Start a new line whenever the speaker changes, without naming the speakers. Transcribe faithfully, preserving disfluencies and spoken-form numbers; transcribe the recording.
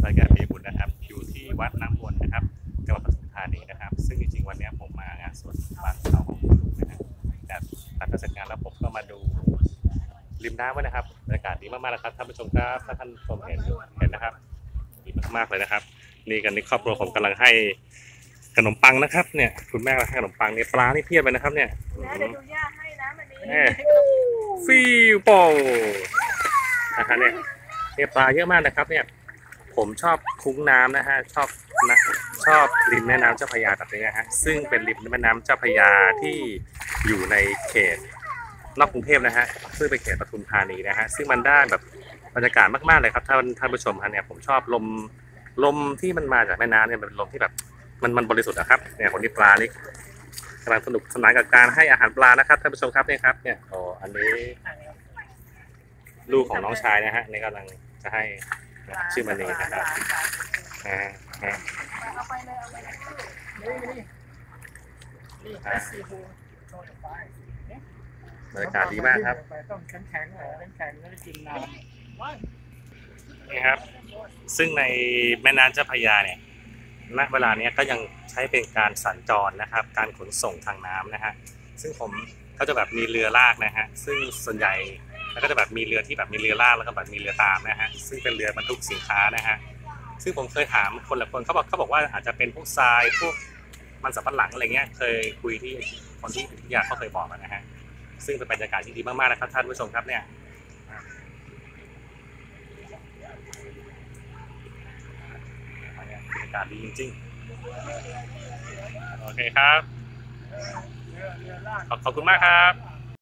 รายการมีบุญนะครับอยู่ที่วัดน้ำวนนะครับจังหวัดปทุมธานีนะครับซึ่งจริงๆวันนี้ผมมางานสวนบ้านเขาของคุณลุงนะฮะแต่หลังจากเสร็จงานแล้วผมก็มาดูริมน้ำไว้นะครับบรรยากาศดีมากๆนะครับท่านผู้ชมครับถ้าท่านชมเห็นเห็นนะครับดีมากๆเลยนะครับนี่กันนี่ครอบครัวผมกำลังให้ขนมปังนะครับเนี่ยคุณแม่ให้ขนมปังเนี่ยปลานี่เพียบเลยนะครับเนี่ย
นะเดี๋ยวดูย่าให้นะวันนี้
ฟิวโป้นะฮะเนี่ยเนี่ยปลาเยอะมากนะครับเนี่ยผมชอบคุ้งน้ำนะฮะชอบนะชอบริมแม่น้ำเจ้าพระยาแบบนี้นะฮะซึ่งเป็นริมแม่น้ำเจ้าพระยาที่อยู่ในเขตนอกกรุงเทพนะฮะซึ่งเป็นเขตปทุมธานีนะฮะซึ่งมันได้แบบบรรยากาศมากๆเลยครับท่านท่านผู้ชมฮะเนี่ยผมชอบลมลมที่มันมาจากแม่น้ำเนี่ยเป็นลมที่แบบมันมันบริสุทธิ์นะครับเนี่ยคนที่ปลานี่กำลังสนุกสนานกับการให้อาหารปลานะครับท่านผู้ชมครับเนี่ยครับเนี่ยโอ้อันนี้ลูกของน้องชายนะฮะนี่กำลังจะให้ชื่อมันนี่นะครับอ่าอ่า
เอาไปเลยเอาไปเลยนี่ซีฟู้ด
บรรยากาศดีมากครับ
ต้องแข็งแข็งเลยแข็งแล้วกินน้ำ
นี่ครับซึ่งในแม่น้ำเจ้าพระยาเนี่ยณเวลานี้ก็ยังใช้เป็นการสัญจรนะครับการขนส่งทางน้ำนะฮะซึ่งผมก็จะแบบมีเรือลากนะฮะซึ่งส่วนใหญ่แล้วก็จะแบบมีเรือที่แบบมีเรือลากแล้วก็แบบมีเรือตามนะฮะซึ่งเป็นเรือบรรทุกสินค้านะฮะซึ่งผมเคยถามคนหลายคนเขาบอกเขาบอกว่าอาจจะเป็นพวกทรายพวกมันสำปะหลังอะไรเงี้ยเคยคุยที่คนที่ทุกอย่างเขาเคยบอกนะฮะซึ่งเป็นบรรยากาศที่ดีมากๆนะครับท่านผู้ชมครับเนี่ยบรรยากาศดีจริงๆโอเคครับขอบคุณมากครับ